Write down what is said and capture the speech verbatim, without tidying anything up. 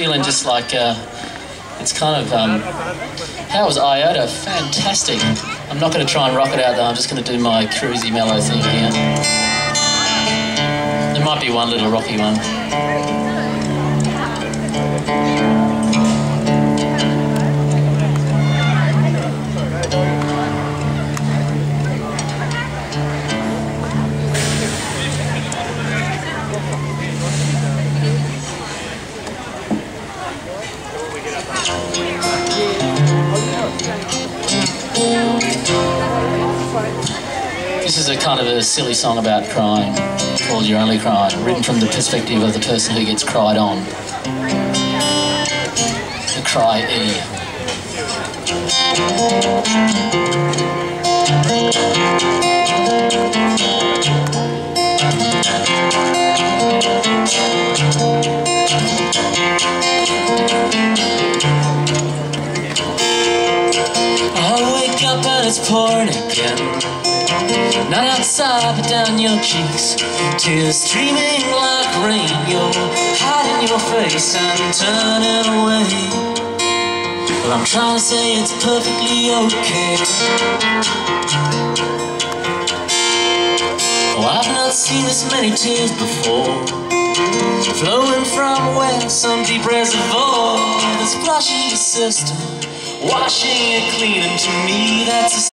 Feeling just like uh, it's kind of um, how was Iota? Fantastic. I'm not going to try and rock it out though. I'm just going to do my cruisy mellow thing here. There might be one little rocky one. This is a kind of a silly song about crying, called You're Only Crying, written from the perspective of the person who gets cried on. The cry-e. I wake up and it's pouring again. Not outside but down your cheeks, tears streaming like rain. You're hiding your face and turning away. Well, I'm trying to say it's perfectly okay. Oh, I've not seen this many tears before, flowing from where some deep reservoir. That's flushing your system, washing it clean, and to me that's a